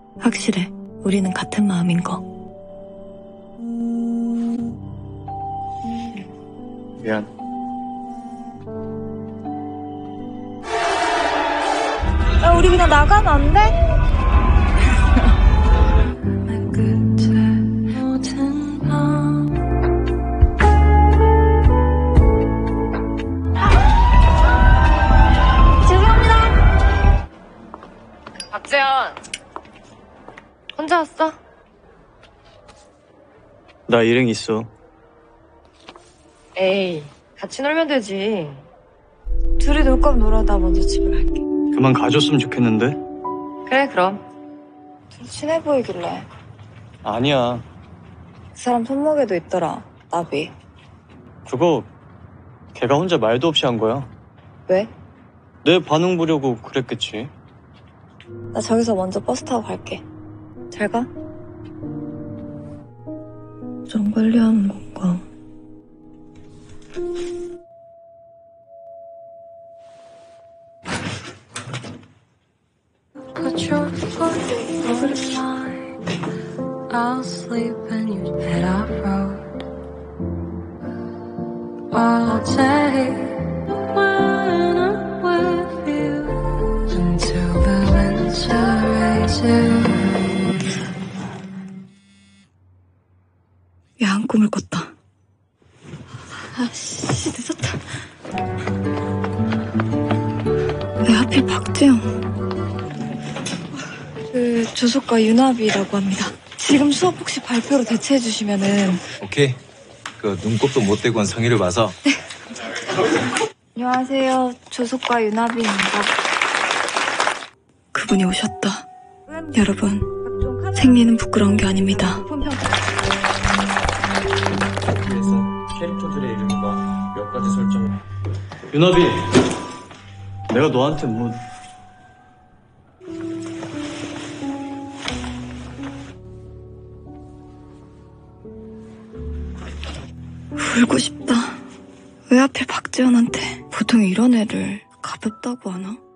확실해. 우리는 같은 마음인 거. 미안. 야, 우리 그냥 나가면 안 돼? 죄송합니다. 박재현, 혼자 왔어? 나 일행 있어. 에이, 같이 놀면 되지. 둘이 놀 거면 놀아. 나 먼저 집에 갈게. 그만 가줬으면 좋겠는데? 그래, 그럼. 둘이 친해 보이길래. 아니야. 그 사람 손목에도 있더라. 나비. 그거 걔가 혼자 말도 없이 한 거야. 왜? 내 반응 보려고 그랬겠지. 나 저기서 먼저 버스 타고 갈게. 잘 가. 좀 관리하는 건가? Put your foot on mine. I'll sleep in your bed off road all day when I'm with you until the winter rages. 야한 꿈을 꿨다. 아씨 늦었다. 왜 하필 박재영? 그 조속과 윤합이라고 합니다. 지금 수업 혹시 발표로 대체해 주시면은. 오케이. 그 눈곱도 못 대고 한 성의를 봐서. 네. 안녕하세요. 조속과 윤합입니다. 그분이 오셨다. 여러분, 생리는 부끄러운 게 아닙니다. 그래서 캐릭터들의 이름과 몇 가지 설정. 윤합이, 내가 너한테 뭐... 울고 싶다. 왜 하필 박재현한테. 보통 이런 애를 가볍다고 하나?